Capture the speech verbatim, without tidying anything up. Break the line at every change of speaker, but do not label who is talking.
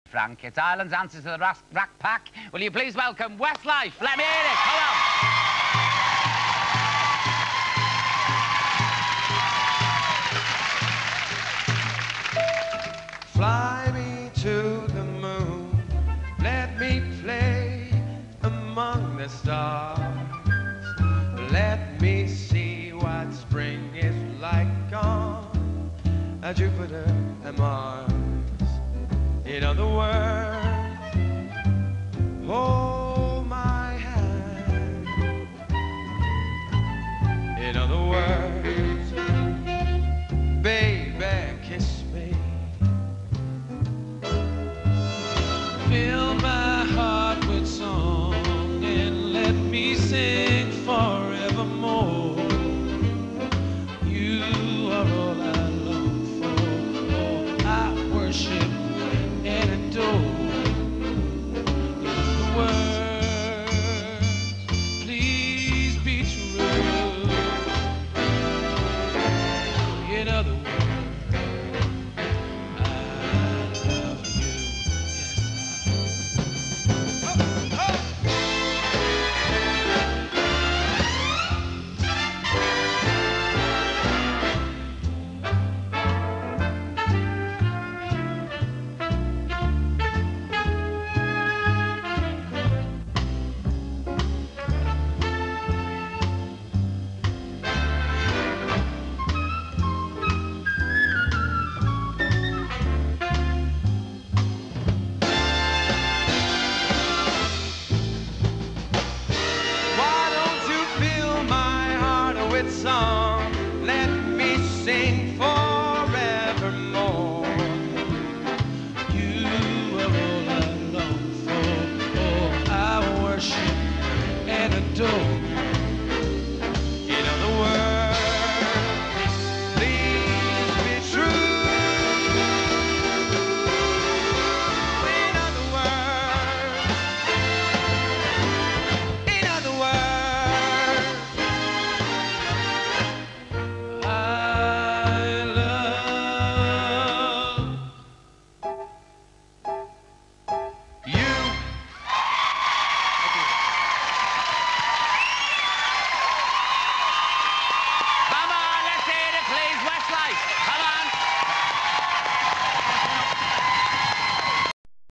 Frank. It's Ireland's answer to the Rat Pack. Will you please welcome Westlife? Let me hear it. Come on.
Fly me to the moon, let me play among the stars. Let me see what spring is like on Jupiter and Mars. In other words, hold my hand. In other words, baby, kiss me.
Fill my heart with song and let me sing forevermore. You are all I long for, all I worship and adore. In the words, please be true. In other words,
song, let me sing forevermore.
You are all I long for, all I worship and adore.